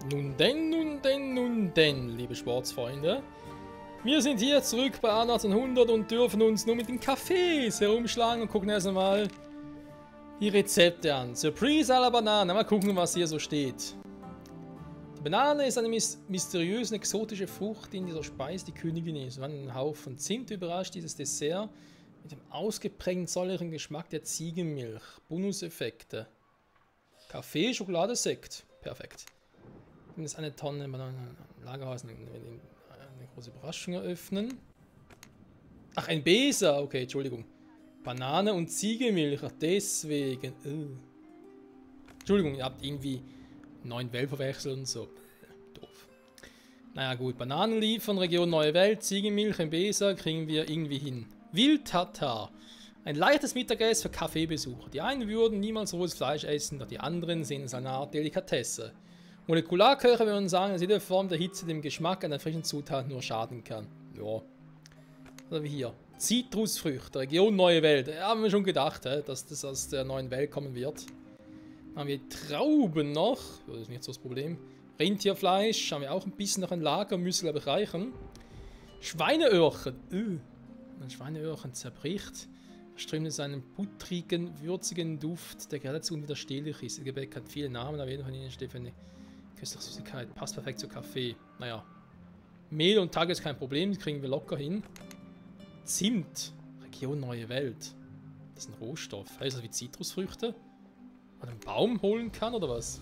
Nun denn, liebe Sportsfreunde. Wir sind hier zurück bei A1800 und dürfen uns nur mit den Cafés herumschlagen und gucken erst einmal die Rezepte an. Surprise à la Banane. Mal gucken, was hier so steht. Die Banane ist eine mysteriöse, exotische Frucht, die in dieser Speise die Königin ist. Und ein Haufen Zimt überrascht dieses Dessert mit dem ausgeprägten säuerlichen Geschmack der Ziegenmilch. Bonuseffekte. Kaffee, Schokolade, Sekt. Perfekt. Und jetzt eine Tonne Bananen. Lagerhaus, eine große Überraschung eröffnen. Ach, ein Beser. Okay, Entschuldigung. Banane und Ziegenmilch. Ach, deswegen. Entschuldigung, ihr habt irgendwie 9 Welt verwechselt und so. Doof. Naja, gut. Bananen liefern, Region Neue Welt, Ziegenmilch, ein Beser kriegen wir irgendwie hin. Wildtatar. Ein leichtes Mittagessen für Kaffeebesucher. Die einen würden niemals rohes Fleisch essen, doch die anderen sehen es als eine Art Delikatesse. Molekularköche würden sagen, dass jede Form der Hitze dem Geschmack einer frischen Zutat nur schaden kann. Ja. Oder wie hier. Zitrusfrüchte, Region Neue Welt. Ja, haben wir schon gedacht, dass das aus der neuen Welt kommen wird. Dann haben wir Trauben noch. Das ist nicht so das Problem. Rentierfleisch. Haben wir auch ein bisschen noch ein Lager. Müsste, glaube ich, reichen. Schweineöhrchen. Ein Schweineöhrchen zerbricht. Verströmt es einen buttrigen, würzigen Duft, der geradezu unwiderstehlich ist. Das Gebäck hat viele Namen, aber jeder von ihnen steht für eine köstliche Süßigkeit. Passt perfekt zu Kaffee. Naja. Mehl und Tag ist kein Problem, das kriegen wir locker hin. Zimt. Region Neue Welt. Das ist ein Rohstoff. Heißt das wie Zitrusfrüchte? Man einen Baum holen kann oder was?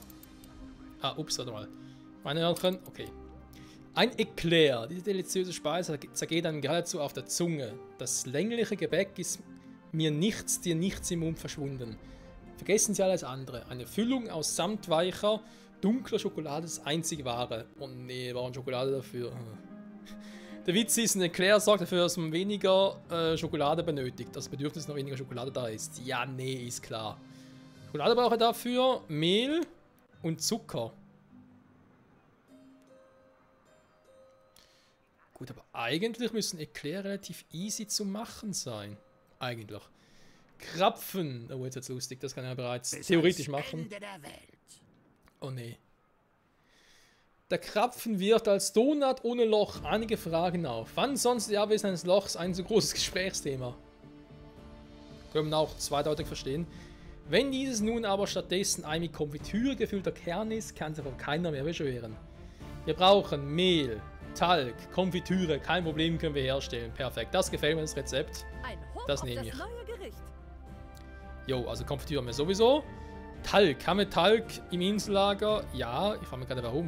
Ah, ups, warte mal. Meine Hörnchen, okay. Ein Eclair. Diese deliziöse Speise zergeht einem geradezu auf der Zunge. Das längliche Gebäck ist dir nichts im Mund verschwunden. Vergessen Sie alles andere. Eine Füllung aus samtweicher, dunkler Schokolade ist das einzig wahre. Oh nee, warum Schokolade dafür? Der Witz ist, ein Eclair sorgt dafür, dass man weniger Schokolade benötigt. Das Bedürfnis nach weniger Schokolade da ist. Ja, nee, ist klar. Schokolade brauche ich dafür, Mehl und Zucker. Gut, aber eigentlich müssen Eclair relativ easy zu machen sein. Eigentlich. Krapfen. Oh, jetzt wird's lustig. Das kann er bereits theoretisch machen. Oh nee. Der Krapfen wird als Donut ohne Loch einige Fragen auf. Wann sonst die Abwesenheit eines Lochs ein so großes Gesprächsthema? Können wir auch zweideutig verstehen. Wenn dieses nun aber stattdessen ein mit Konfitüre gefüllter Kern ist, kann sich auch keiner mehr beschweren. Wir brauchen Mehl, Talg, Konfitüre, kein Problem, können wir herstellen. Perfekt, das gefällt mir, das Rezept. Das nehme ich. Jo, also Konfitüre haben wir sowieso. Talg, haben wir Talg im Insellager? Ja, ich frage mich gerade warum.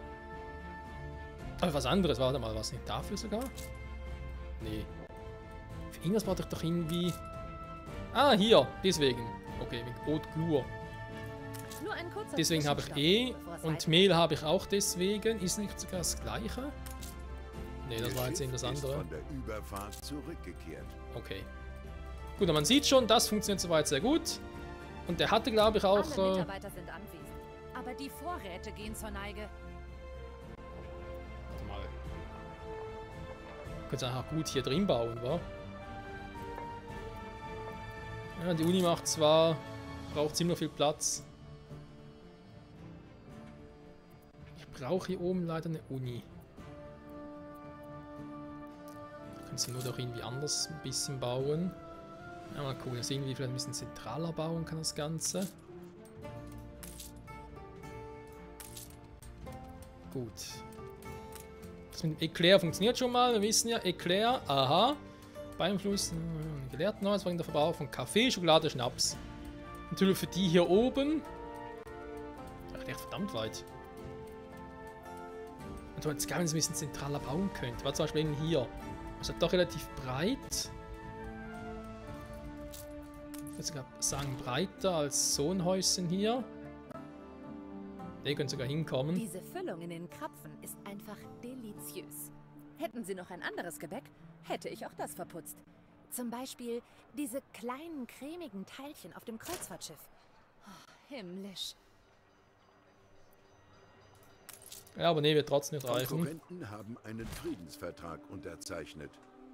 Aber was anderes, warte mal, was nicht dafür sogar? Nee. Für irgendwas brauche ich doch irgendwie... Ah, hier, deswegen. Okay, mit Haute Gloire. Deswegen habe ich und Mehl habe ich auch deswegen. Ist nicht sogar das gleiche? Ne, das war jetzt eben das andere. Von der Überfahrt zurückgekehrt. Okay. Gut, und man sieht schon, das funktioniert soweit sehr gut. Und der hatte, glaube ich, auch... Alle Mitarbeiter sind anwesend, aber die Vorräte gehen zur Neige. Warte mal. Könnt ihr einfach gut hier drin bauen, wa? Ja, die Uni macht zwar... braucht ziemlich viel Platz. Ich brauche hier oben leider eine Uni. Können sie nur doch irgendwie anders ein bisschen bauen. Ja, mal gucken, das irgendwie vielleicht ein bisschen zentraler bauen kann das Ganze. Gut. Das mit dem Eclair funktioniert schon mal. Wir wissen ja, Eclair, aha. Beeinflussen, gelehrten Neues der Verbrauch von Kaffee, Schokolade, Schnaps. Natürlich für die hier oben. Ach, echt verdammt weit. Und jetzt gar nicht ein bisschen zentraler bauen könnt. War zum Beispiel hier. Das ist doch relativ breit. Ich würde sogar sagen breiter als so ein Häuschen hier. Ne, können sogar hinkommen. Diese Füllung in den Krapfen ist einfach deliziös. Hätten Sie noch ein anderes Gebäck, hätte ich auch das verputzt. Zum Beispiel diese kleinen cremigen Teilchen auf dem Kreuzfahrtschiff. Oh, himmlisch. Ja, aber nee, wird trotzdem nicht reichen. Konkurrenten haben einen Friedensvertrag unterzeichnet.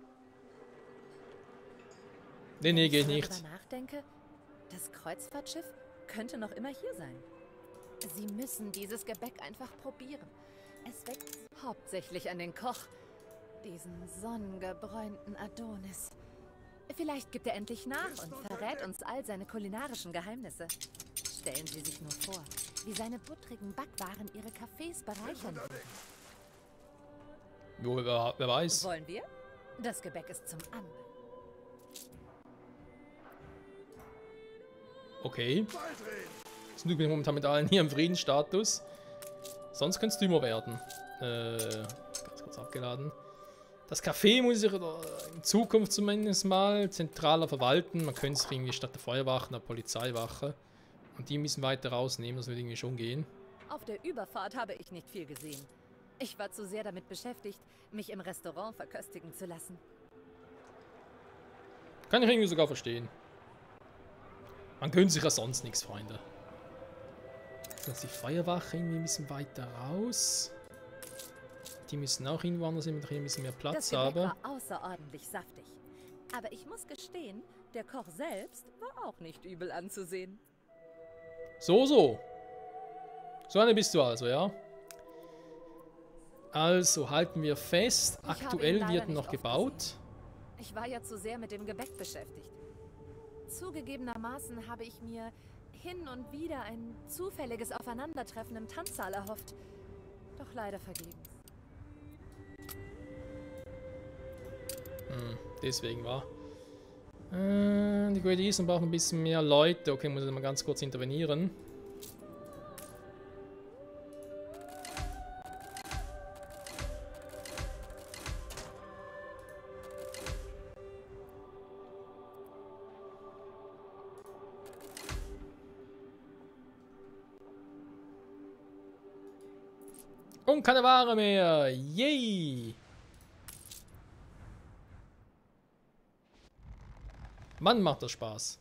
Nee, nee, geht Wenn ich nicht. darüber nachdenke, das Kreuzfahrtschiff könnte noch immer hier sein. Sie müssen dieses Gebäck einfach probieren. Es wächst hauptsächlich an den Koch, diesen sonnengebräunten Adonis. Vielleicht gibt er endlich nach und verrät uns all seine kulinarischen Geheimnisse. Stellen Sie sich nur vor, wie seine buttrigen Backwaren Ihre Cafés bereichern. Jo, wer weiß. Wollen wir? Das Gebäck ist zum Angeln. Okay. Zum Glück bin ich momentan mit allen hier im Friedensstatus. Sonst könnte es dümmer werden. Ganz kurz abgeladen. Das Café muss ich in Zukunft zumindest mal zentraler verwalten. Man könnte es irgendwie statt der Feuerwache, der Polizeiwache. Und die müssen weiter rausnehmen, das wird irgendwie schon gehen. Auf der Überfahrt habe ich nicht viel gesehen. Ich war zu sehr damit beschäftigt, mich im Restaurant verköstigen zu lassen. Kann ich irgendwie sogar verstehen. Man gönnt sich ja sonst nichts, Freunde. Jetzt die Feuerwache irgendwie ein bisschen weiter raus. Die müssen auch irgendwo anders hin, damit ich ein bisschen mehr Platz Das habe. Gebäck war außerordentlich saftig. Aber ich muss gestehen, der Koch selbst war auch nicht übel anzusehen. So. So eine bist du also, ja? Also, halten wir fest. Aktuell wird noch gebaut. Ich war ja zu sehr mit dem Gebäck beschäftigt. Zugegebenermaßen habe ich mir hin und wieder ein zufälliges Aufeinandertreffen im Tanzsaal erhofft. Doch leider vergebens. Deswegen war. Die Great Eastern brauchen ein bisschen mehr Leute. Okay, muss ich mal ganz kurz intervenieren. Und keine Ware mehr. Yay! Mann, macht das Spaß.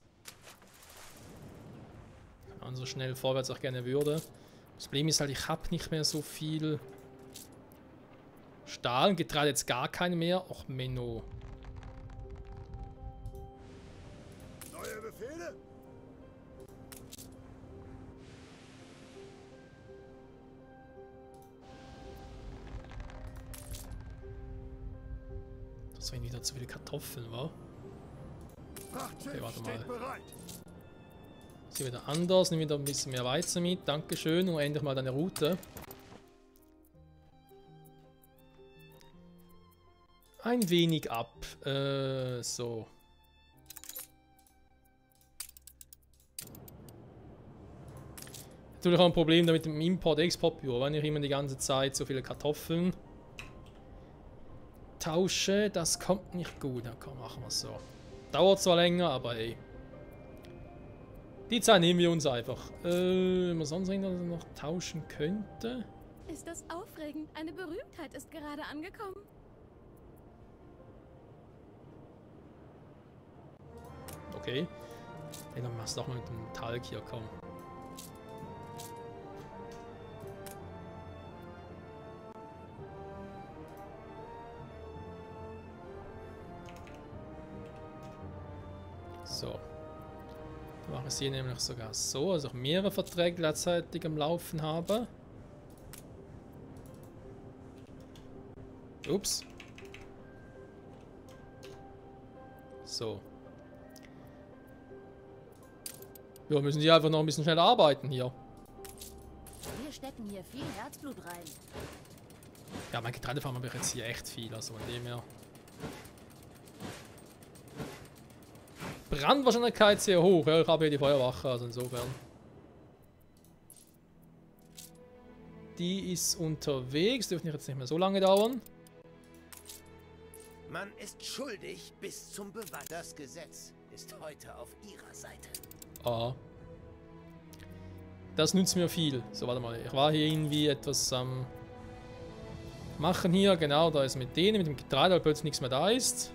Wenn man so schnell vorwärts auch gerne würde. Das Problem ist halt, ich habe nicht mehr so viel Stahl. Getreide jetzt gar keine mehr. Och, Menno. Neue Befehle? Das waren wieder zu viele Kartoffeln, wa? Okay, warte mal. Ist hier wieder anders. Nimm wieder ein bisschen mehr Weizen mit. Dankeschön. Und endlich mal deine Route. Ein wenig ab. So. Natürlich auch ein Problem damit im Import-Export-Büro, wenn ich immer die ganze Zeit so viele Kartoffeln tausche. Das kommt nicht gut. Ja, komm, machen wir es so. Dauert zwar länger, aber ey. Die Zeit nehmen wir uns einfach. Wenn man sonst irgendwas noch tauschen könnte. Ist das aufregend? Eine Berühmtheit ist gerade angekommen. Okay. Hey, dann machst du doch mal mit dem Talg hier, komm. So. Dann mache ich es hier nämlich sogar so, also ich mehrere Verträge gleichzeitig am Laufen habe. Ups. So. Ja, müssen die einfach noch ein bisschen schneller arbeiten hier. Wir stecken hier viel Herzblut rein. Ja, mein Getreidefarm habe ich jetzt hier echt viel, also von dem her. Brandwahrscheinlichkeit sehr hoch, ja, ich habe hier die Feuerwache, also insofern. Die ist unterwegs, dürfte jetzt nicht mehr so lange dauern. Man ist schuldig bis zum Beweis. Das Gesetz ist heute auf ihrer Seite. Ah. Das nützt mir viel. So, warte mal, ich war hier irgendwie etwas am machen hier, genau, da ist mit denen, mit dem Getreide, weil plötzlich nichts mehr da ist.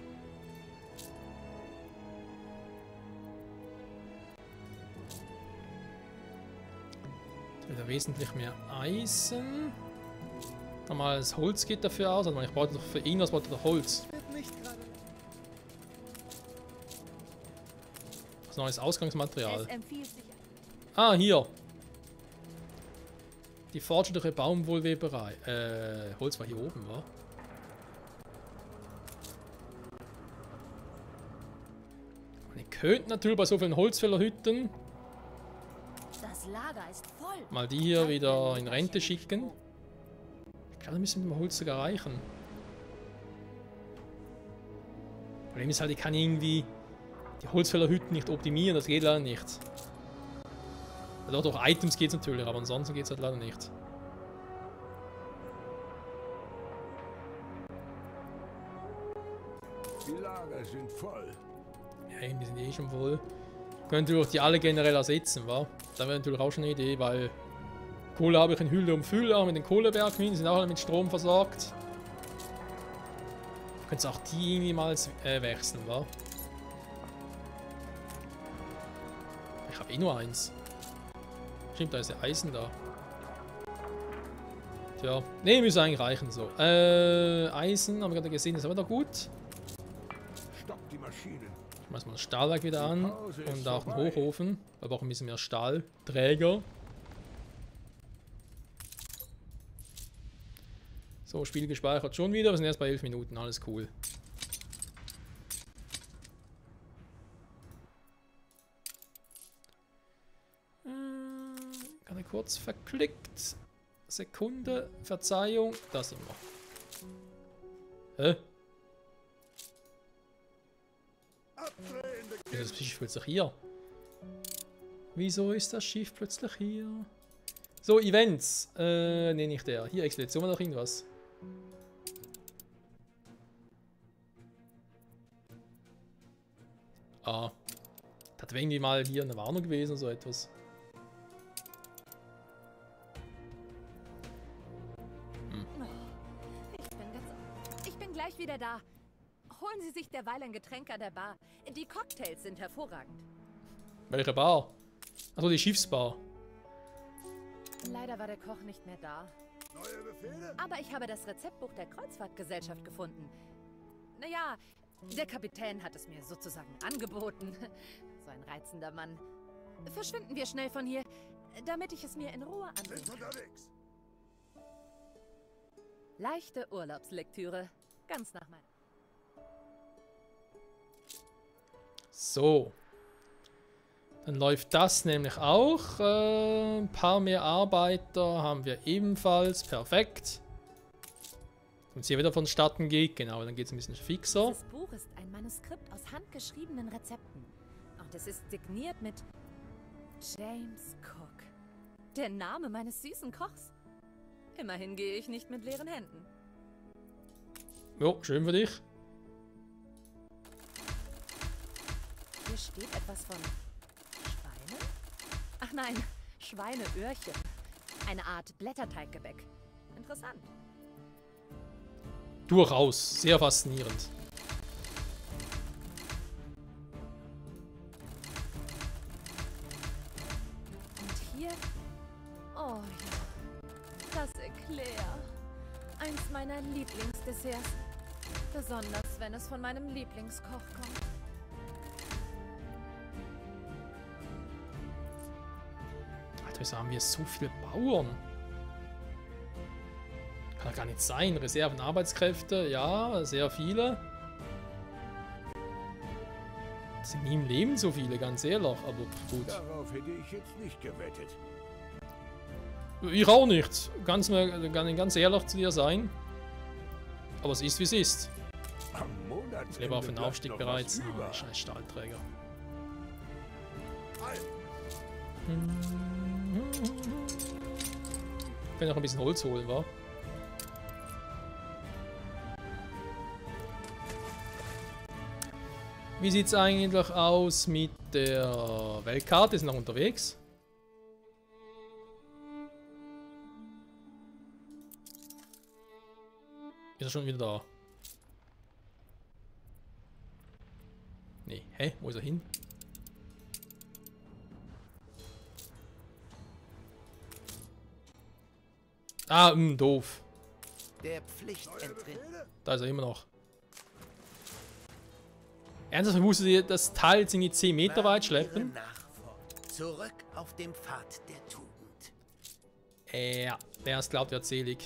Wieder wesentlich mehr Eisen. Normales Holz geht dafür aus. Also ich brauche doch für irgendwas doch Holz. Was neues Ausgangsmaterial. Es empfiehlt sich. Ah, hier. Die fortschrittliche Baumwollweberei. Holz war hier oben, wa? Ich könnte natürlich bei so vielen Holzfällerhütten Das Lager ist voll. mal die hier wieder in Rente schicken. Ich glaube, wir müssen mit dem Holz sogar reichen. Problem ist halt, ich kann irgendwie die Holzfällerhütten nicht optimieren, das geht leider nicht. Ja, doch, Items geht es natürlich, aber ansonsten geht es halt leider nicht. Die Lager sind voll. Ja, die sind eh schon voll. Können natürlich die alle generell ersetzen, wa? Da wäre natürlich auch schon eine Idee, weil Kohle habe ich in Hülle um Fülle, auch mit den Kohlebergminen, sind auch alle mit Strom versorgt. Könntest auch die irgendwie mal wechseln, wa? Ich habe eh nur eins. Stimmt, da ist ja Eisen da. Tja, ne, müsste eigentlich reichen so. Eisen, haben wir gerade gesehen, ist aber doch gut. Stopp die Maschinen. Schmeißen wir das Stahlwerk wieder an und auch den Hochofen. Wir brauchen ein bisschen mehr Stahlträger. So, Spiel gespeichert schon wieder. Wir sind erst bei 11 Minuten. Alles cool. Gerade kurz verklickt. Sekunde. Verzeihung. Da sind wir. Hä? Wieso ist das Schiff plötzlich hier? Wieso ist das Schiff plötzlich hier? So, Events. Ne, nicht der. Hier, Expedition war noch irgendwas. Ah. Das wäre irgendwie mal hier eine Warnung gewesen, so etwas. Ich bin gleich wieder da. Holen Sie sich derweil ein Getränk an der Bar. Die Cocktails sind hervorragend. Welche Bar? Achso, die Schiffsbar. Leider war der Koch nicht mehr da. Neue Befehle? Aber ich habe das Rezeptbuch der Kreuzfahrtgesellschaft gefunden. Naja, der Kapitän hat es mir sozusagen angeboten. So ein reizender Mann. Verschwinden wir schnell von hier, damit ich es mir in Ruhe ansehen Sind kann. unterwegs. Leichte Urlaubslektüre. Ganz nach meinem... So. Dann läuft das nämlich auch. Ein paar mehr Arbeiter haben wir ebenfalls. Perfekt. Wenn es hier wieder vonstatten geht, genau, dann geht es ein bisschen fixer. Dieses Buch ist ein Manuskript aus handgeschriebenen Rezepten. Und es ist signiert mit James Cook. Der Name meines süßen Kochs. Immerhin gehe ich nicht mit leeren Händen. Jo, schön für dich. Hier steht etwas von Schweine? Ach nein, Schweineöhrchen. Eine Art Blätterteiggebäck. Interessant. Durchaus. Sehr faszinierend. Und hier... Oh ja. Das Eclair. Eins meiner Lieblingsdesserts. Besonders, wenn es von meinem Lieblingskoch kommt. Alter, wieso haben wir so viele Bauern? Kann doch gar nicht sein. Reserven, Arbeitskräfte, ja, sehr viele. Das sind nie im Leben so viele, ganz ehrlich, aber gut. Darauf hätte ich jetzt nicht gewettet. Ich auch nicht. Kann ganz ehrlich zu dir sein. Aber es ist, wie es ist. Am Monatsende Ich lebe auf den bleibt Aufstieg noch bereits. was über. Oh, scheiß Stahlträger. Halt. Ich kann noch ein bisschen Holz holen, wa? Wie sieht es eigentlich aus mit der Weltkarte? Ist noch unterwegs? Ist er schon wieder da? Nee, hä? Wo ist er hin? Ah, doof. Der Pflicht entrinnt. Da ist er immer noch. Ernsthaft, musstet ihr das Teil jetzt irgendwie 10 Meter weit schleppen? Zurück auf dem Pfad der Tugend. Ja, wer es glaubt, wird selig.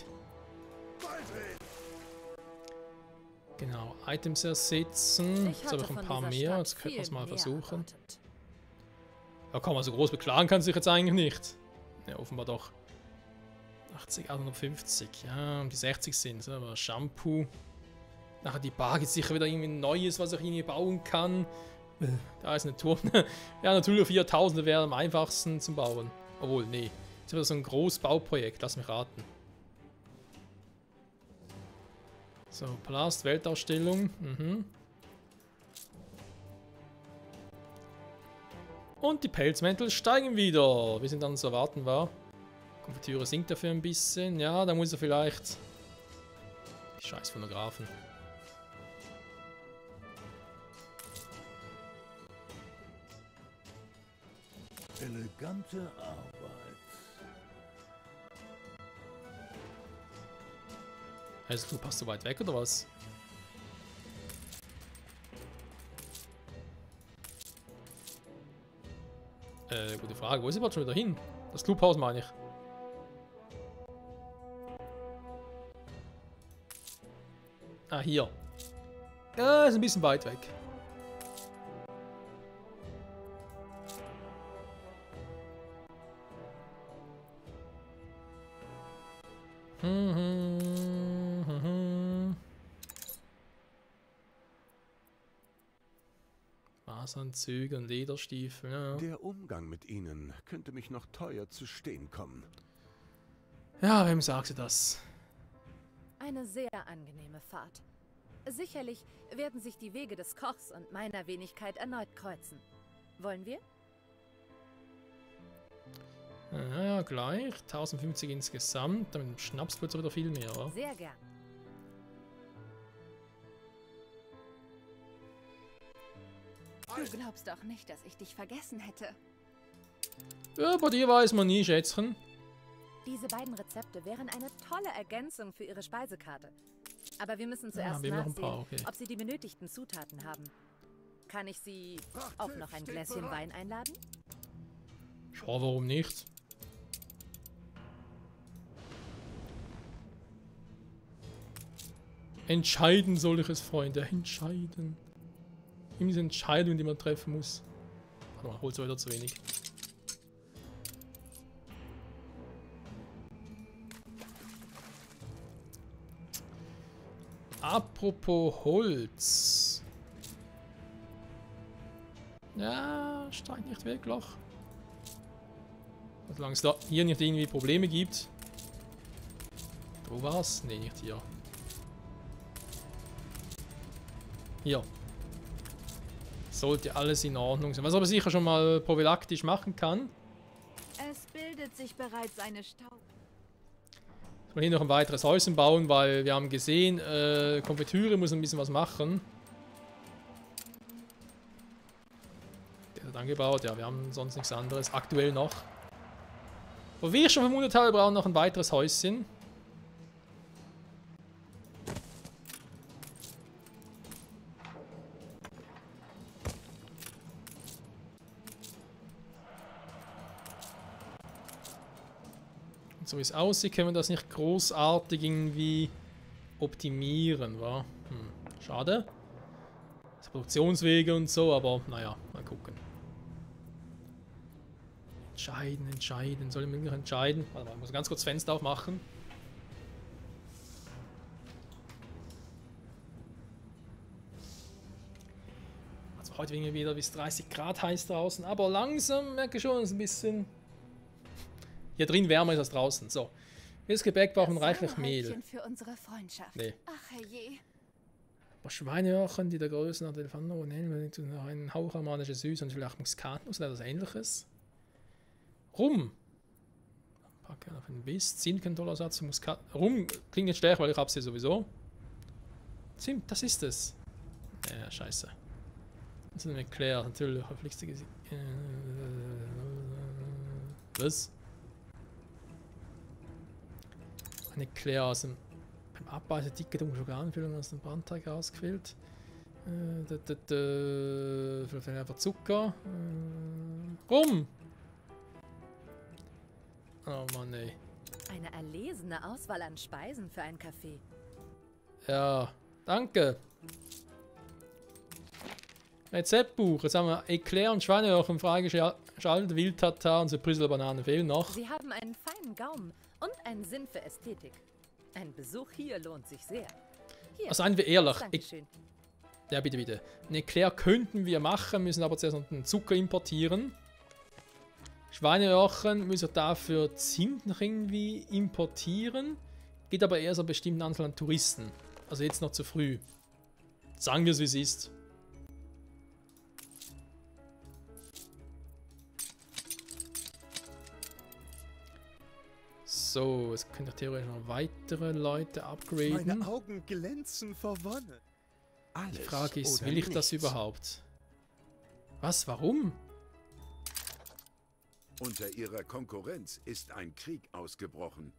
Genau, Items ersetzen. Jetzt habe ich ein paar mehr, jetzt könnten wir es mal versuchen. Ja, kann man so groß beklagen, kann sich jetzt eigentlich nicht. Ja, offenbar doch. 80, 850, ja, um die 60 sind es, aber Shampoo. Nachher die Bar gibt sicher wieder irgendwie Neues, was ich irgendwie bauen kann. Da ist eine Turm. Ja, natürlich 4000 wäre am einfachsten zum Bauen. Obwohl, nee. Das ist wieder so ein großes Bauprojekt, lass mich raten. So, Palast, Weltausstellung. Mhm. Und die Pelzmäntel steigen wieder. Wie sind dann zu erwarten war. Konfitüre sinkt dafür ein bisschen. Ja, da muss er vielleicht... Die scheiß Fotografen. Elegante Arbeit. Also du passt so weit weg oder was? Gute Frage. Wo ist überhaupt schon wieder hin? Das Clubhaus meine ich. Ah, hier. Ja, ist ein bisschen weit weg. Maßanzüge und Lederstiefel, ja. Der Umgang mit ihnen könnte mich noch teuer zu stehen kommen. Ja, wem sagst du das? Eine sehr angenehme Fahrt. Sicherlich werden sich die Wege des Kochs und meiner Wenigkeit erneut kreuzen. Wollen wir? Ja, gleich. 1050 insgesamt. Mit dem Schnaps wird es wieder viel mehr, oder? Sehr gern. Du glaubst doch nicht, dass ich dich vergessen hätte. Ja, bei dir weiß man nie, Schätzchen. Diese beiden Rezepte wären eine tolle Ergänzung für Ihre Speisekarte. Aber wir müssen zuerst wir haben noch ein nachsehen, paar, okay. ob Sie die benötigten Zutaten haben. Kann ich Sie auch noch ein Gläschen Wein einladen? Ja, warum nicht? Entscheiden soll ich es, Freunde. Entscheiden. Immer diese Entscheidung, die man treffen muss. Warte mal, holst du wieder zu wenig. Apropos Holz. Ja, steigt nicht weg, Loch. Solange es da hier nicht irgendwie Probleme gibt. Wo war's? Ne, nicht hier. Hier. Sollte alles in Ordnung sein. Was aber sicher schon mal prophylaktisch machen kann. Es bildet sich bereits eine Staub. Ich will hier noch ein weiteres Häuschen bauen, weil wir haben gesehen, Konfitüre muss ein bisschen was machen. Der hat angebaut, ja, wir haben sonst nichts anderes. Aktuell noch. Wo wir schon vermutet haben, wir brauchen noch ein weiteres Häuschen. Und so wie es aussieht, können wir das nicht großartig irgendwie optimieren, wa? Schade. Das Produktionswege und so, aber naja, mal gucken. Entscheiden. Soll ich mich entscheiden? Warte mal, ich muss ganz kurz das Fenster aufmachen. Also heute irgendwie wieder bis 30 Grad heiß draußen, aber langsam merke ich schon, es ist ein bisschen... Hier drin wärmer ist als draußen. So. Für das Gebäck brauchen wir reichlich Mehl. Für unsere Freundschaft. Nee. Ach herrje. Schweineöhrchen, die der Größe nach Elefanten nennen, einen Hauch aromatische Süße und vielleicht Muskatnuss oder etwas Ähnliches. Rum. Packe auf den Biss. Zimt kein toller Satz. Muskat. Rum klingt nicht stärker, weil ich hab's hier sowieso. Zimt, das ist es. Ja, scheiße. Das ist nicht klar. Natürlich. Was? Eine Claire aus dem... Beim Abbeißen dicke dunkle Schokoladentüllung aus dem Brandteig rausgefüllt. Vielleicht einfach Zucker. Rum! Oh Mann, ey. Eine erlesene Auswahl an Speisen für ein Café. Ja, danke. Rezeptbuch. Jetzt haben wir Eclair und Schweineöhrchen freigeschaltet, Wildtatar und Surprise Bananen fehlen noch. Sie haben einen feinen Gaumen und einen Sinn für Ästhetik. Ein Besuch hier lohnt sich sehr. Hier, Also seien wir ehrlich. Dankeschön. Ja, bitte, bitte. Ein Eclair könnten wir machen, müssen aber zuerst noch den Zucker importieren. Schweineöhrchen müssen wir dafür Zimt noch irgendwie importieren. Geht aber eher so eine bestimmte Anzahl an Touristen. Also jetzt noch zu früh. Sagen wir es, wie es ist. So, es können theoretisch noch weitere Leute upgraden. Meine Augen glänzen vor Wonne. Die Frage ist, will ich das überhaupt? Was? Warum? Unter ihrer Konkurrenz ist ein Krieg ausgebrochen.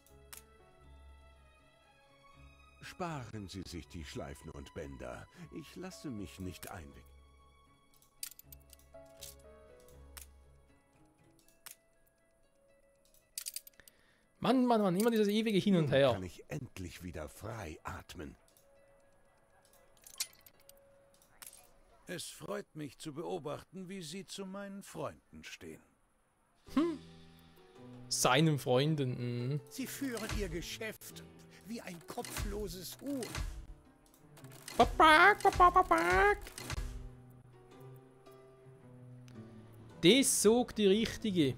Sparen Sie sich die Schleifen und Bänder. Ich lasse mich nicht einwickeln. Mann, Mann, Mann, immer dieses ewige Hin und her. Nun kann ich endlich wieder frei atmen. Es freut mich zu beobachten, wie Sie zu meinen Freunden stehen. Seinen Freunden. Sie führen ihr Geschäft wie ein kopfloses Huhn. Babak, babak, babak. Das sog die Richtige.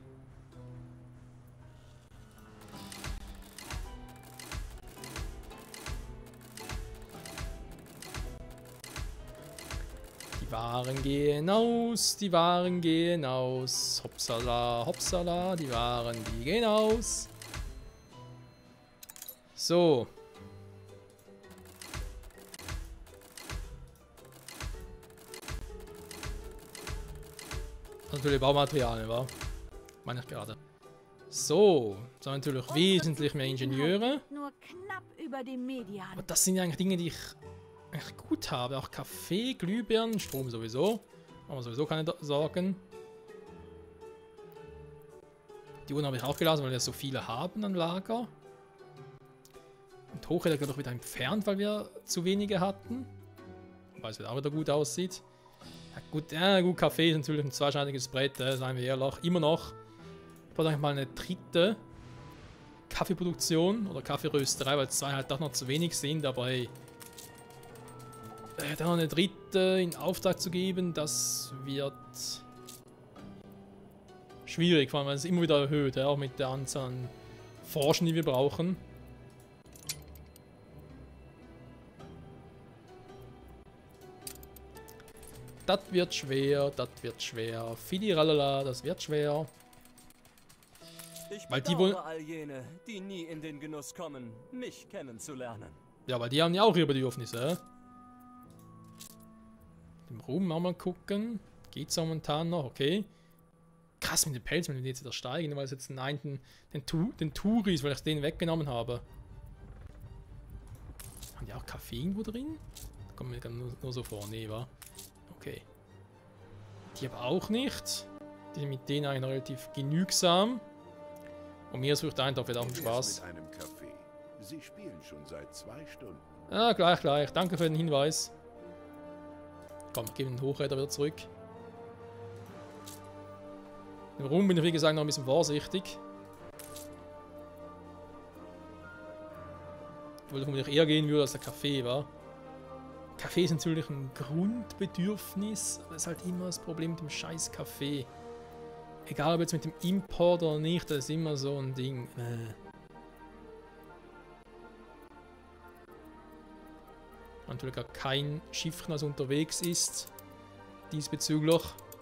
Die Waren gehen aus, die Waren gehen aus. Hopsala, hopsala, die Waren, die gehen aus. So. Natürlich Baumaterialien, wa? Meine ich gerade. So, so natürlich wesentlich mehr Ingenieure. Nur knapp über dem Median. Aber das sind ja eigentlich Dinge, die ich eigentlich gut habe. Auch Kaffee, Glühbirnen, Strom sowieso. Haben wir sowieso keine Sorgen. Die Uhren habe ich auch gelassen, weil wir so viele haben an Lager. Und Hochräder glaube ich wieder entfernt, weil wir zu wenige hatten. Weil es auch wieder gut aussieht. Ja gut, Kaffee ist natürlich ein zweischneidiges Brett, seien wir ehrlich. Immer noch. Ich brauche eigentlich mal eine dritte Kaffeeproduktion oder Kaffeerösterei, weil zwei halt doch noch zu wenig sind, aber hey. Dann noch eine dritte in Auftrag zu geben, das wird schwierig, vor allem weil es immer wieder erhöht, ja, auch mit der Anzahl an Forschen, die wir brauchen. Das wird schwer, das wird schwer. Fidiralala, das wird schwer. Ich weil die wohl. all jene, die nie in den Genuss kommen, mich kennenzulernen. Ja, weil die haben ja auch ihre Bedürfnisse. Im Ruhm auch mal gucken. Geht's momentan noch, okay. Krass mit dem Pelz, wenn wir jetzt wieder steigen, weil es jetzt den Touris, weil ich den weggenommen habe. Haben die auch Kaffee irgendwo drin? Da kommt mir nur so vor, nee, wa? Okay. Die aber auch nicht. Die sind mit denen eigentlich relativ genügsam. Und mir sucht ein, da wird auch ein Spaß. Mit einem Kaffee. Sie spielen schon seit 2 Stunden. Ah, gleich. Danke für den Hinweis. Komm, ich gebe den Hochräder wieder zurück. Im Ruhm bin ich wie gesagt noch ein bisschen vorsichtig. Obwohl ich vermutlich eher gehen würde als der Kaffee, war. Kaffee ist natürlich ein Grundbedürfnis, aber das ist halt immer das Problem mit dem scheiß Kaffee. Egal ob jetzt mit dem Import oder nicht, das ist immer so ein Ding. Natürlich gar kein Schiff, das unterwegs ist. Diesbezüglich.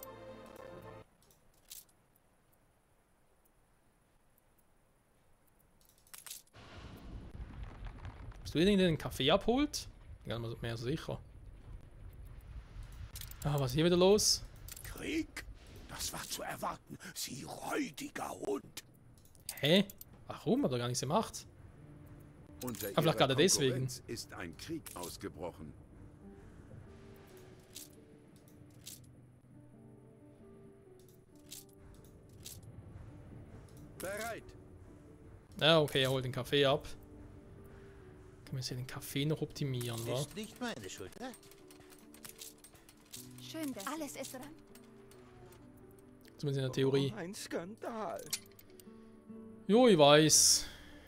Bist du derjenige, der den Kaffee abholt? Gar nicht mehr so sicher. Ah, was ist hier wieder los? Krieg? Das war zu erwarten, Sie räudiger Hund. Hä? Warum? Hat er gar nichts gemacht? Unter vielleicht ihrer gerade deswegen. Konkurrenz ist ein Krieg ausgebrochen. Bereit. Ja, okay, er holt den Kaffee ab. Können wir jetzt hier den Kaffee noch optimieren, wa? Ist nicht meine Schuld, ne? Schön, dass alles ist dran. Zumindest in der Theorie. Oh, ein Skandal. Jo, ich weiß.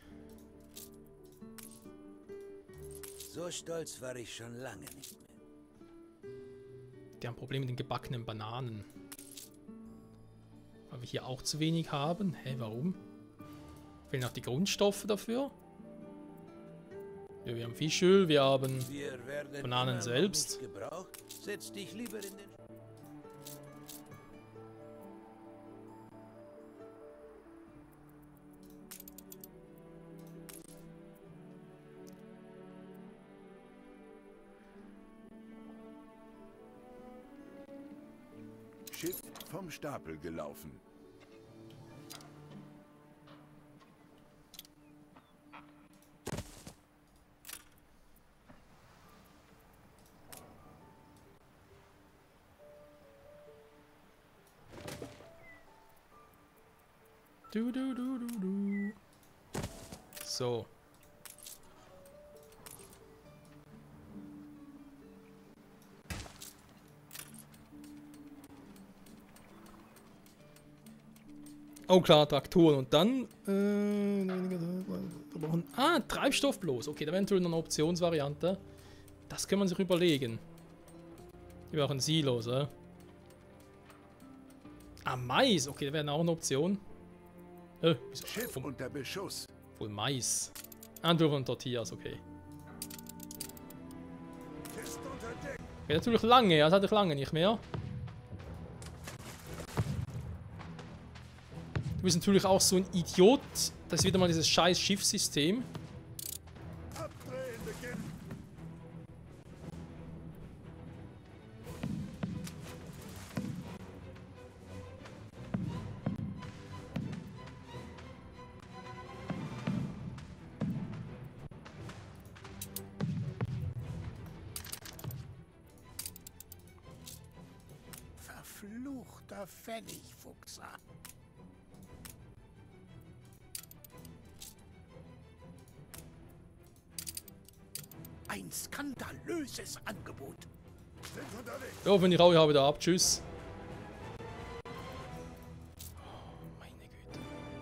So stolz war ich schon lange nicht mehr. Die haben ein Problem mit den gebackenen Bananen. Weil wir hier auch zu wenig haben. Hä, warum? Fehlen auch die Grundstoffe dafür? Ja, wir haben Fischöl, wir haben Wir werden Bananen immer noch selbst. nicht gebraucht. Setz dich lieber in den... Schiff vom Stapel gelaufen. Du. So. Oh klar, Traktoren und dann Treibstoff bloß. Okay, da wäre natürlich noch eine Optionsvariante. Das kann man sich überlegen. Wir brauchen Silos, Mais. Okay, da wäre auch eine Option. Wieso? Schiff unter Beschuss. Wohl Mais. Andrew von Tortillas, okay. Geht natürlich lange, das hatte ich lange nicht mehr. Du bist natürlich auch so ein Idiot. Das ist wieder mal dieses scheiß Schiffssystem. Abdrehen beginnen. Verfluchter Pfennigfuchser. Ein skandalöses Angebot. Sind unterwegs. Ja, wenn ich Raue habe, da ab. Tschüss. Oh, meine Güte.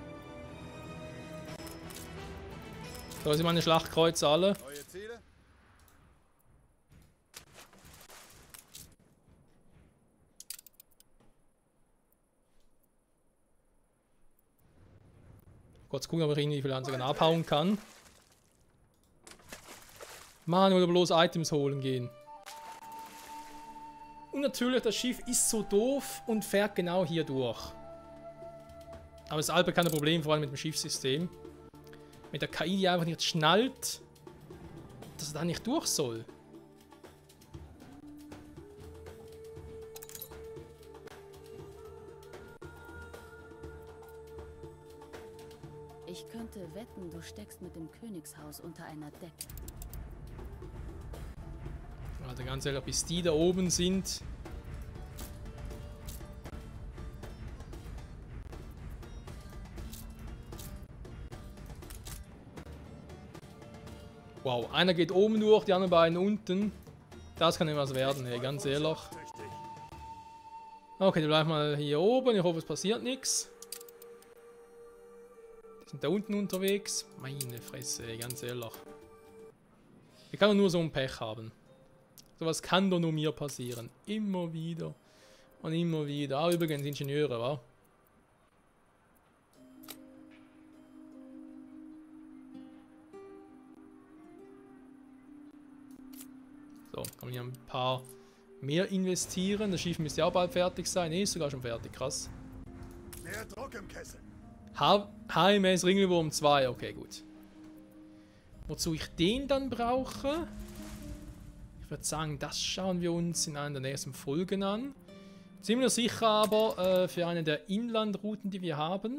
Da sind meine Schlachtkreuze alle. Neue Ziele? Kurz gucken, ob ich irgendwie viele Anzeigen abhauen kann. Mann, ich wollte bloß Items holen gehen. Und natürlich, das Schiff ist so doof und fährt genau hier durch. Aber es ist allbekannt kein Problem, vor allem mit dem Schiffssystem. Mit der KI, die einfach nicht schnallt, dass er da nicht durch soll. Ich könnte wetten, du steckst mit dem Königshaus unter einer Decke. Also ganz ehrlich, bis die da oben sind. Wow, einer geht oben durch, die anderen beiden unten. Das kann etwas werden, ey, ganz ehrlich. Okay, dann bleiben wir mal hier oben. Ich hoffe, es passiert nichts. Die sind da unten unterwegs. Meine Fresse, ey, ganz ehrlich. Ich kann doch nur so ein Pech haben. Sowas kann doch nur mir passieren. Immer wieder. Und immer wieder. Ah, übrigens Ingenieure, wa? So, kann man hier ein paar mehr investieren. Das Schiff müsste ja auch bald fertig sein. Nee, ist sogar schon fertig. Krass. Mehr Druck im Kessel. HMS Ringelwurm 2. Okay, gut. Wozu ich den dann brauche? Ich würde sagen, das schauen wir uns in einer der nächsten Folgen an. Ziemlich sicher aber für eine der Inlandrouten, die wir haben.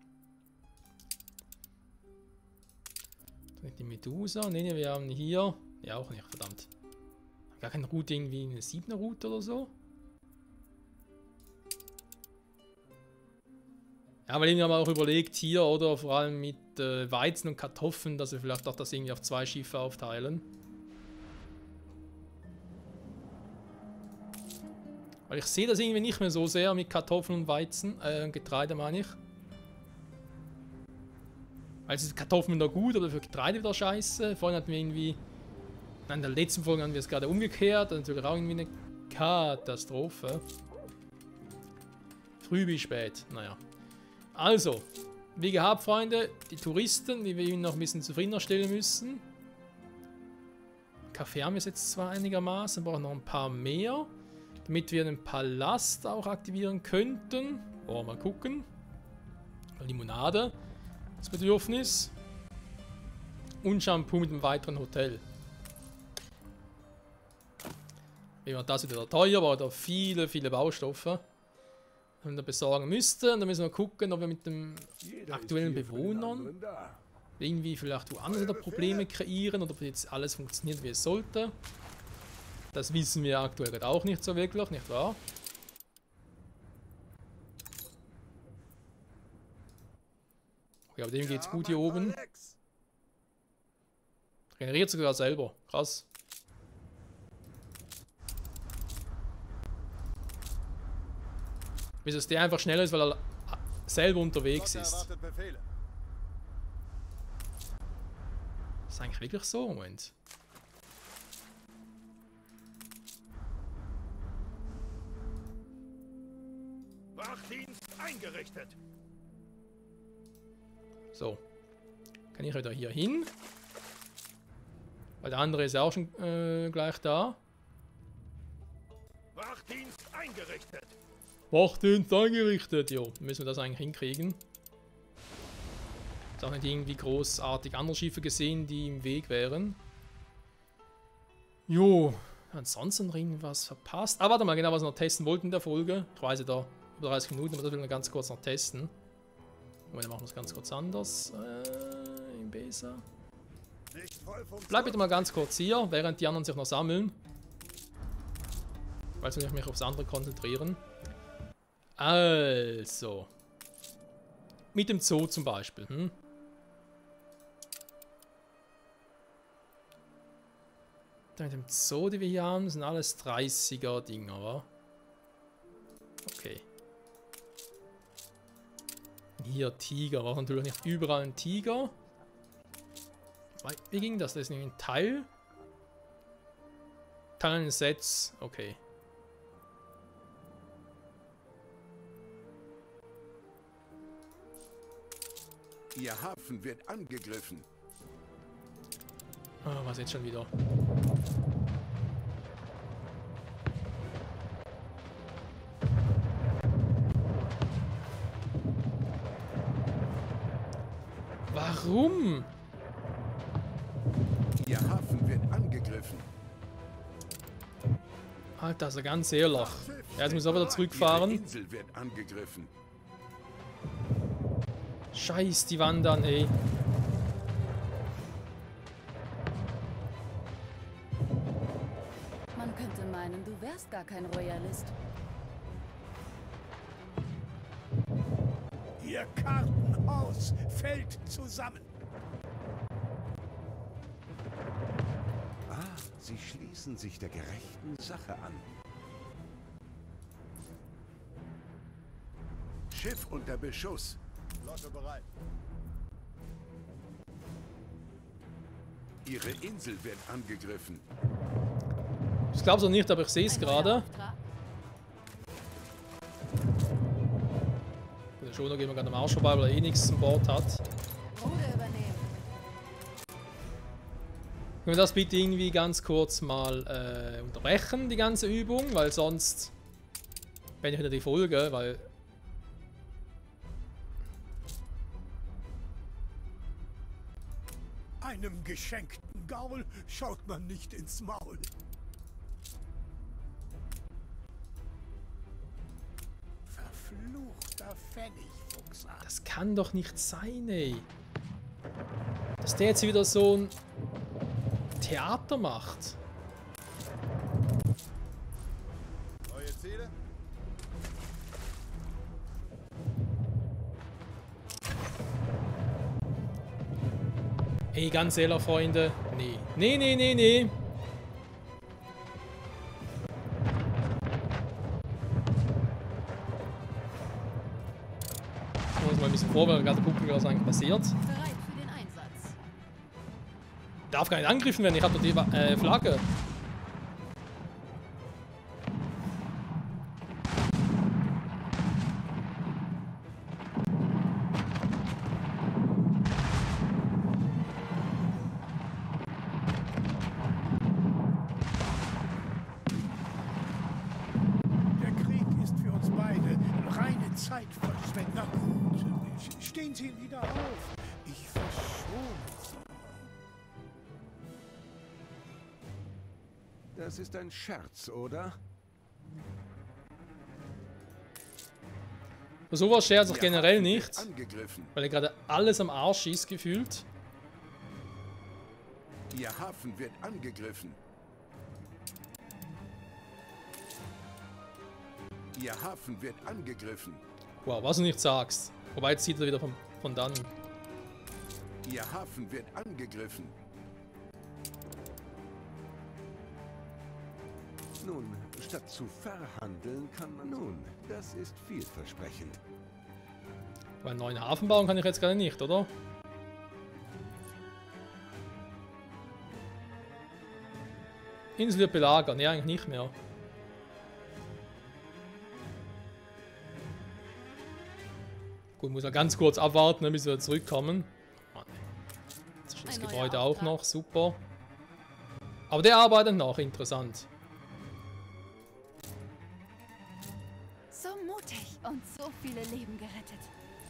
Die Medusa. Ne, wir haben hier... Ja, auch nicht, verdammt. Gar keine Route, irgendwie eine 7er Route oder so. Ja, weil ich mir auch überlegt hier, oder vor allem mit Weizen und Kartoffeln, dass wir vielleicht auch das irgendwie auf 2 Schiffe aufteilen. Weil ich sehe das irgendwie nicht mehr so sehr mit Kartoffeln und Weizen, Getreide meine ich. Also Kartoffeln wieder gut, aber für Getreide wieder scheiße. Vorhin hatten wir irgendwie, in der letzten Folge haben wir es gerade umgekehrt, das ist natürlich auch irgendwie eine Katastrophe. Früh wie spät, naja. Also, wie gehabt, Freunde, die Touristen, die wir ihnen noch ein bisschen zufriedener stellen müssen. Kaffee haben wir jetzt zwar einigermaßen, brauchen noch ein paar mehr, damit wir den Palast auch aktivieren könnten. Oh, mal gucken. Limonade, das Bedürfnis. Und Shampoo mit einem weiteren Hotel. Wie man das wieder teuer, aber da viele Baustoffe. Und da besorgen müsste. Und dann müssen wir gucken, ob wir mit den aktuellen Bewohnern irgendwie vielleicht woanders wieder Probleme kreieren oder ob jetzt alles funktioniert, wie es sollte. Das wissen wir aktuell auch nicht so wirklich, nicht wahr? Okay, aber dem geht's gut hier oben. Generiert sogar selber. Krass. Bis es der einfach schneller ist, weil er selber unterwegs ist. Das ist eigentlich wirklich so, Moment. Wachdienst eingerichtet. So. Kann ich wieder hier hin? Weil der andere ist ja auch schon gleich da. Wachdienst eingerichtet. Wachdienst eingerichtet, jo. Müssen wir das eigentlich hinkriegen. Ist auch nicht irgendwie großartig andere Schiffe gesehen, die im Weg wären. Jo. Ansonsten irgendwas verpasst. Ah, warte mal, genau, was wir noch testen wollten in der Folge. Ich weiß da über 30 Minuten, aber das will ich ganz kurz noch testen. Moment, dann machen wir es ganz kurz anders. Im Besa. Bleib bitte mal ganz kurz hier, während die anderen sich noch sammeln. Weil ich mich aufs andere konzentrieren. Also. Mit dem Zoo zum Beispiel. Mit dem Zoo, die wir hier haben, sind alles 30er Dinger, wa? Okay. Hier Tiger, war natürlich nicht überall ein Tiger. Wie ging das? Das ist nämlich ein Teil. Teilen Sets, okay. Ihr Hafen wird angegriffen. Oh, was jetzt schon wieder? Warum? Ihr Hafen wird angegriffen. Alter, also ganz ehrlich. Jetzt muss ich aber wieder zurückfahren. Ihre Insel wird angegriffen. Scheiß die Wandern, ey. Man könnte meinen, du wärst gar kein Royalist. Ihr Kartenhaus fällt zusammen. Ah, sie schließen sich der gerechten Sache an. Schiff unter Beschuss. Flotte bereit. Ihre Insel wird angegriffen. Ich glaube es nicht, aber ich sehe es gerade. Der Schoner gehen wir gerade am Arsch vorbei, weil er eh nichts an Bord hat. Können wir das bitte irgendwie ganz kurz mal unterbrechen, die ganze Übung, weil sonst bin ich wieder die Folge, weil... Einem geschenkten Gaul schaut man nicht ins Maul. Verfluchter Pfennigfuchser. Das kann doch nicht sein, ey. Dass der jetzt wieder so ein Theater macht. Neue Ziele? Ey, ganz ehrlich, Freunde. Nee. Nee, nee, nee, nee. Ich muss mal ein bisschen vorwärts gerade gucken, was eigentlich passiert. Bereit für den Einsatz. Darf gar nicht angegriffen werden, ich habe doch die Flagge. Der Krieg ist für uns beide reine Zeitverschwendung. Stehen Sie wieder auf. Ich verschone Sie. Das ist ein Scherz, oder? Sowas scherzt auch Ihr generell Hafen wird nicht, angegriffen. weil er gerade alles am Arsch ist, gefühlt. Ihr Hafen wird angegriffen. Ihr Hafen wird angegriffen. Wow, was du nicht sagst. Wobei, jetzt zieht er wieder von dann. Ihr Hafen wird angegriffen. Nun, statt zu verhandeln, kann man... Nun, das ist vielversprechend. Aber einen neuen Hafen bauen kann ich jetzt gerade nicht, oder? Insel wird belagert. Nee, eigentlich nicht mehr. Gut, muss er ganz kurz abwarten, bis wir zurückkommen. Jetzt ist das Gebäude auch noch, super. Aber der arbeitet noch, interessant. So mutig und so viele Leben gerettet.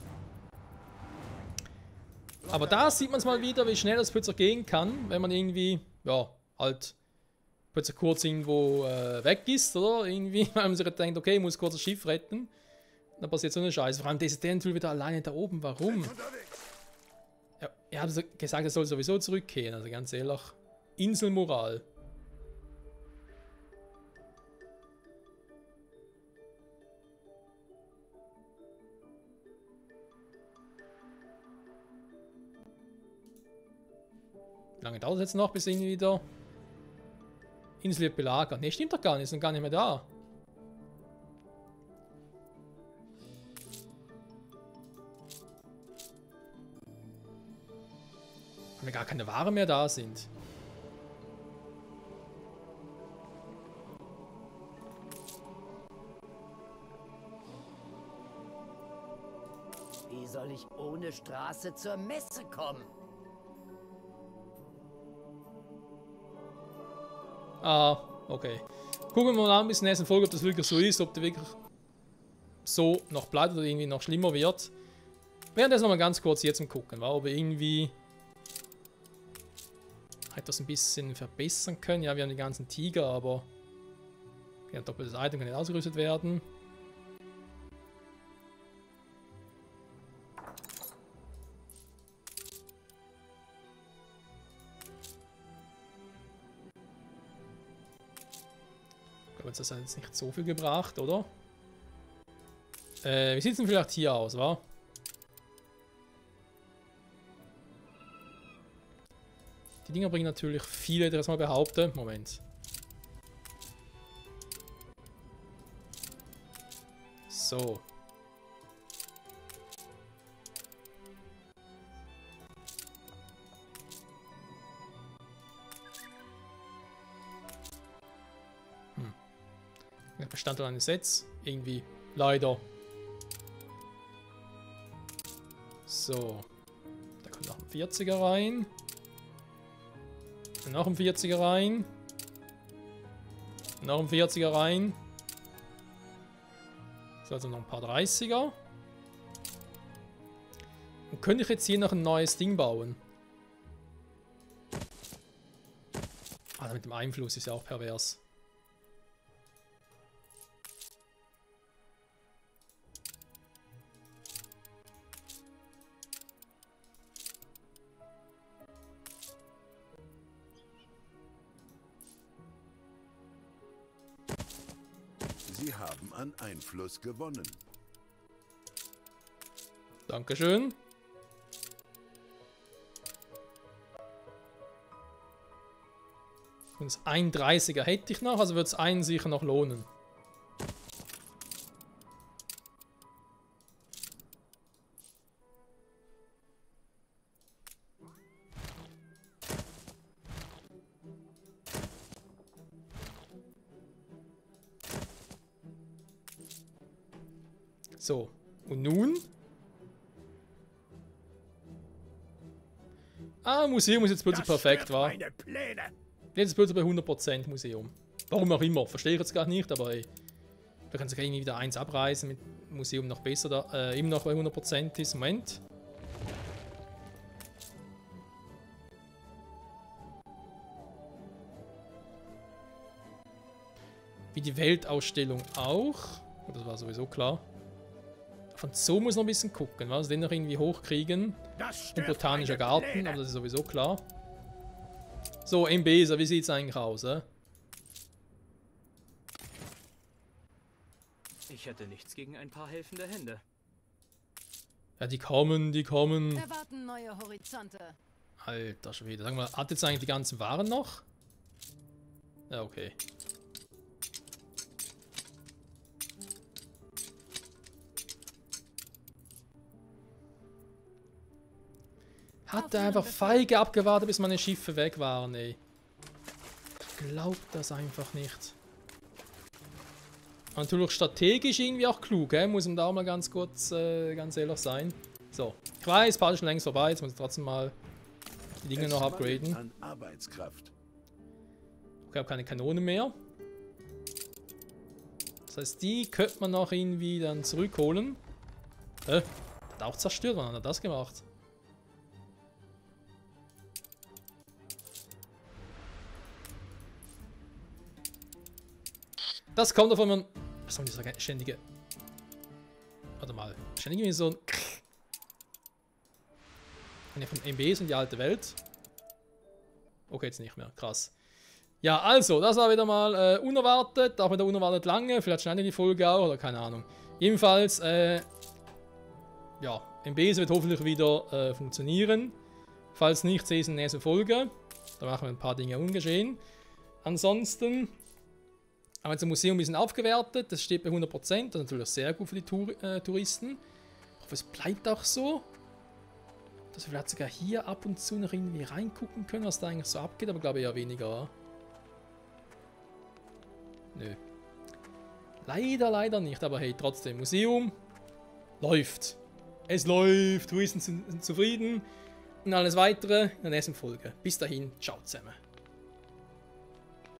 Aber da sieht man es mal wieder, wie schnell das plötzlich gehen kann, wenn man irgendwie, ja, halt plötzlich kurz irgendwo weg ist, oder? Irgendwie, weil man sich denkt, okay, ich muss kurz das Schiff retten. Dann passiert so eine Scheiße. Vor allem der will wieder alleine da oben. Warum? Ja, ich habe gesagt, er soll sowieso zurückkehren. Also ganz ehrlich. Inselmoral. Wie lange dauert es jetzt noch, bis irgendwie wieder... Insel wird belagert. Ne, stimmt doch gar nicht. Sind gar nicht mehr da. Weil gar keine Ware mehr da sind. Wie soll ich ohne Straße zur Messe kommen? Ah, okay. Gucken wir mal an bis zur nächsten Folge, ob das wirklich so ist, ob der wirklich so noch bleibt oder irgendwie noch schlimmer wird. Währenddessen noch mal ganz kurz jetzt zum Gucken, ob wir irgendwie etwas ein bisschen verbessern können. Ja, wir haben die ganzen Tiger, aber ja, doppeltes Item kann nicht ausgerüstet werden. Ich glaube, das hat jetzt nicht so viel gebracht, oder? Wie sieht es denn vielleicht hier aus, wa? Die Dinger bringen natürlich viele, die das mal behaupten. Moment. So. Bestandteil eines Sets. Irgendwie. Leider. So. Da kommt noch ein 40er rein. Noch ein 40er rein. Noch ein 40er rein. So, also noch ein paar 30er. Und könnte ich jetzt hier noch ein neues Ding bauen? Ah, mit dem Einfluss ist ja auch pervers. Sie haben an Einfluss gewonnen. Dankeschön. Und das 31er hätte ich noch, also wird es einen sicher noch lohnen. So, und nun? Ah, Museum ist jetzt plötzlich perfekt, wa? Jetzt ist plötzlich bei 100% Museum. Warum auch immer, verstehe ich jetzt gar nicht, aber ey, wir können sogar irgendwie wieder eins abreißen, mit Museum noch besser, da, immer noch bei 100% ist. Moment. Wie die Weltausstellung auch. Das war sowieso klar. Von so muss noch ein bisschen gucken, was den noch irgendwie hochkriegen. Und botanischer Garten, aber das ist sowieso klar. So, Mbesa, wie sieht es eigentlich aus, Ich hätte nichts gegen ein paar helfende Hände. Ja, die kommen, die kommen. Erwarten neue Horizonte. Alter Schwede. Sag mal, hat jetzt eigentlich die ganzen Waren noch? Ja, okay. Hat er einfach feige abgewartet, bis meine Schiffe weg waren, ey. Ich glaub das einfach nicht. Und natürlich strategisch irgendwie auch klug, muss man da auch mal ganz kurz, ganz ehrlich sein. So, ich weiß, Part ist schon längst vorbei, jetzt muss ich trotzdem mal die Dinge noch upgraden. An Arbeitskraft. Okay, ich habe keine Kanone mehr. Das heißt, die könnte man noch irgendwie dann zurückholen. Hat auch zerstört, wann hat er das gemacht? Das kommt davon, man. Was soll ich sagen? Ständige. Warte mal. Ständig irgendwie so ein. Ja, von MB sind die alte Welt. Okay, jetzt nicht mehr. Krass. Ja, also, das war wieder mal unerwartet, auch wieder unerwartet lange. Vielleicht schneide ich die Folge auch, oder keine Ahnung. Jedenfalls, ja, MB wird hoffentlich wieder funktionieren. Falls nicht, sehe ich es in der nächsten Folge. Da machen wir ein paar Dinge ungeschehen. Ansonsten haben wir jetzt das Museum ein bisschen aufgewertet. Das steht bei 100%. Das ist natürlich sehr gut für die Touristen. Ich hoffe, es bleibt auch so. Dass wir vielleicht sogar hier ab und zu noch irgendwie reingucken können, was da eigentlich so abgeht. Aber glaube ich eher weniger. Nö. Leider nicht. Aber hey, trotzdem. Museum läuft. Es läuft. Touristen sind zufrieden. Und alles weitere in der nächsten Folge. Bis dahin. Ciao zusammen.